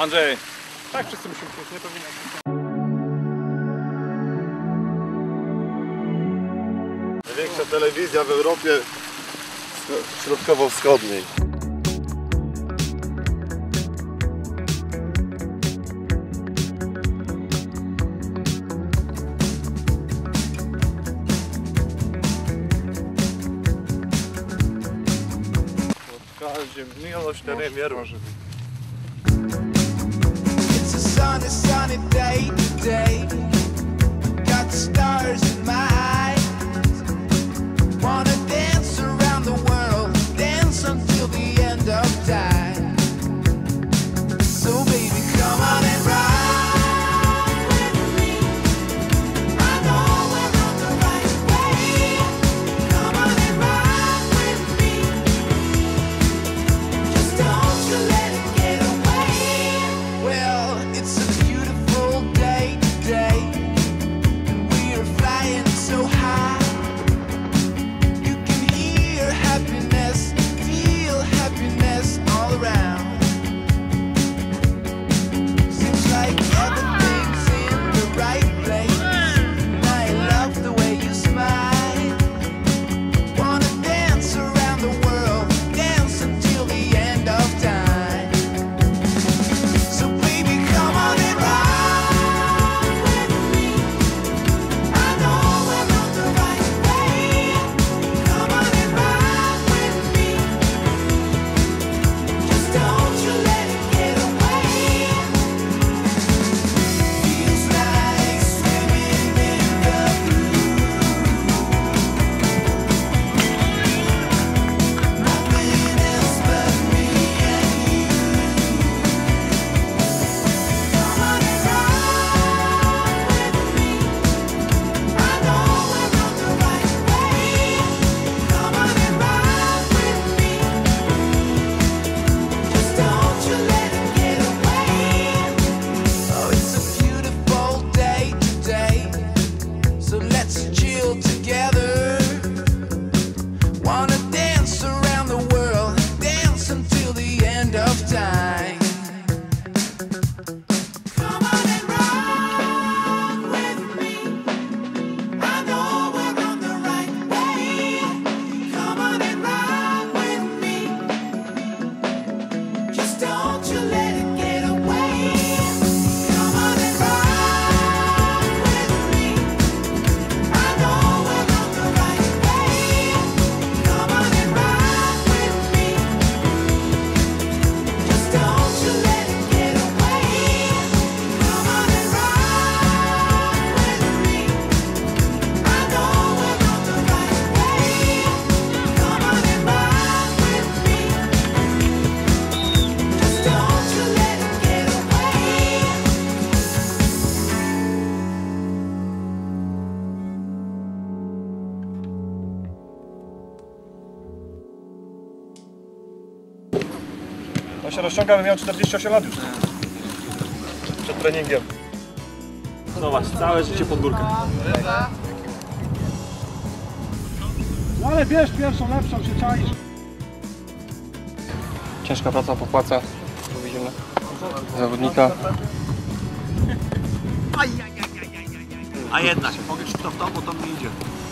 Andrzej. Tak, wszyscy musimy przyjść, nie powinien. Największa telewizja w Europie Środkowo-Wschodniej. Miłość to nie może być. It's a sunny, sunny day today. Got the stars in my eyes. Wanna dance around the world, dance until the end of time. So baby, come on and ride with me. I know we're on the right way. Come on and ride with me. Just don't you let it get away. Well, it's a beautiful day today, and we are flying so high. You can hear happiness, feel happiness all around. Seems like everything's in the right place, and I love the way you smile. Wanna dance around the world, dance until the end of time. So baby, come on and ride with me. I know we're on the right way. Come on and ride with me. Just don't you let it get away. Feels like swimming in the blue. Nothing else but me and you. Come on and ride with me. I know we're on the right way. Come on and ride with me. Just don't you let it get away. Oh, it's a beautiful day today, so let's chill together. Wanna dance around the world, dance until the end of time. Come on and ride with me. I know we're on the right way. Come on and ride with me. Just don't you let it get away. Come on and ride with me. I know we're on the right way. Come on and ride with me. Just don't you let it get away. Come on and ride with me. I know we're on the right way. Come on and ride with me. Just don't you let it get away. On się rozciąga, by miał 48 lat już. Przed treningiem. Zobacz, całe życie pod górkę. No ale bierz pierwszą, lepszą, się czaisz. Ciężka praca popłaca, tu widzimy zawodnika. A jednak, mogę ci to w to, bo to mi idzie.